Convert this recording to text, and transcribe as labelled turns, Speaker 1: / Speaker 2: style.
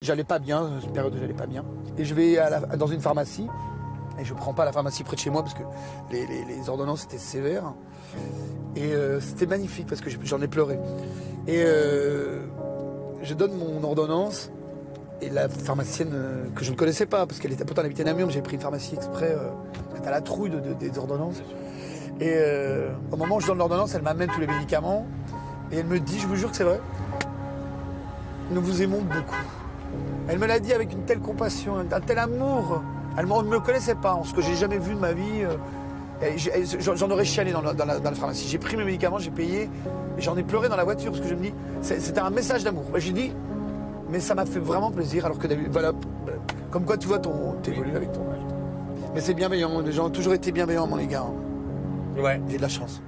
Speaker 1: j'allais pas bien, c'est une période où j'allais pas bien. Et je vais dans une pharmacie, et je prends pas la pharmacie près de chez moi parce que les ordonnances étaient sévères. Et c'était magnifique parce que j'en ai pleuré. Et je donne mon ordonnance, et la pharmacienne que je ne connaissais pas, parce qu'elle était pourtant habitée Namur, mais j'ai pris une pharmacie exprès, parce que t'as la trouille des ordonnances. Et au moment où je donne l'ordonnance, elle m'amène tous les médicaments, et elle me dit, je vous jure que c'est vrai, nous vous aimons beaucoup. Elle me l'a dit avec une telle compassion, un tel amour. Elle ne me connaissait pas, ce que j'ai jamais vu de ma vie. J'en aurais chialé dans la pharmacie. J'ai pris mes médicaments, j'ai payé, et j'en ai pleuré dans la voiture parce que je me dis, c'était un message d'amour. J'ai dit, mais ça m'a fait vraiment plaisir, alors que voilà, comme quoi tu vois, t'évolues avec ton âge. Mais c'est bienveillant, les gens ont toujours été bienveillants à mon égard.
Speaker 2: Ouais.
Speaker 1: J'ai de la chance.